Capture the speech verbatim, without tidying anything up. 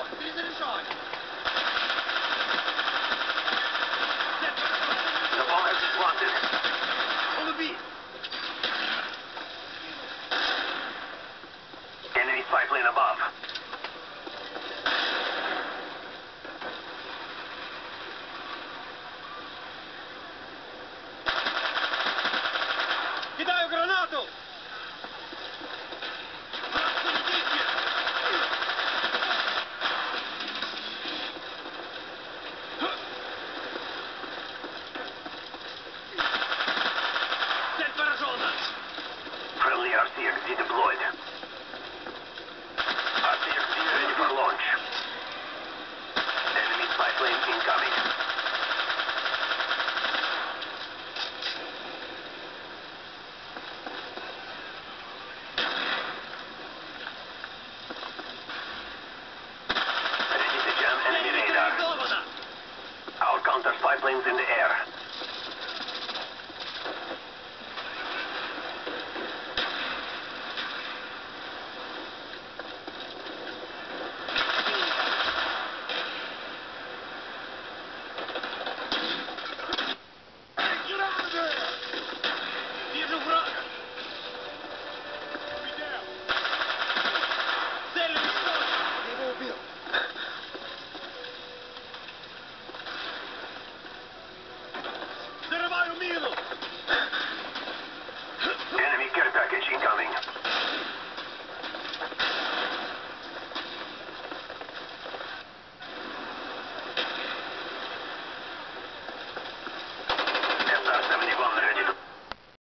Огонь! Перезаряжай! The bomb has been planted. Он убит! Enemy spy plane above. Кидаю гранату! Цель поражена! Friendly R C X D deployed. R C X D ready for launch. Enemy spy plane incoming. Ready to jam enemy radar. Нейтрализована! Our counter spy planes in the air. Get out of there! Вижу врага! Цель уничтожена! Я его убил! Взрываю мину! Enemy care package incoming.